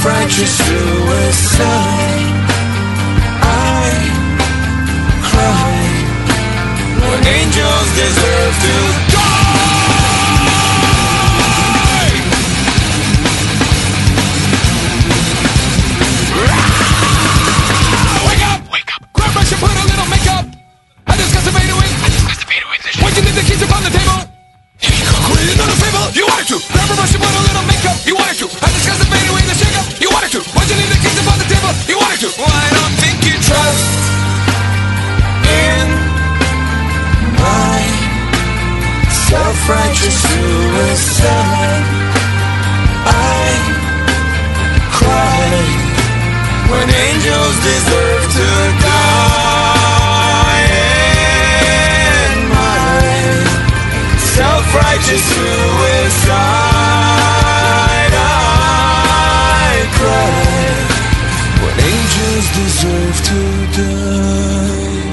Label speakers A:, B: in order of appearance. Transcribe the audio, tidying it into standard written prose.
A: self-righteous suicide. I cry when angels deserve to die. Wake up! Wake up! Grab brush and put a little makeup. I discuss the fade away. Why'd you leave the keys upon the table? Quit it on the table. You wanted to. Grab a brush and put a little makeup. You wanted to. I discuss the fade away, the shake up. You wanted to. Why'd you leave the keys upon the table? You wanted to. Well, I don't think you trust in my self-righteous suicide. I cry when angels deserve to die. In my self-righteous suicide, I cry when angels deserve to die.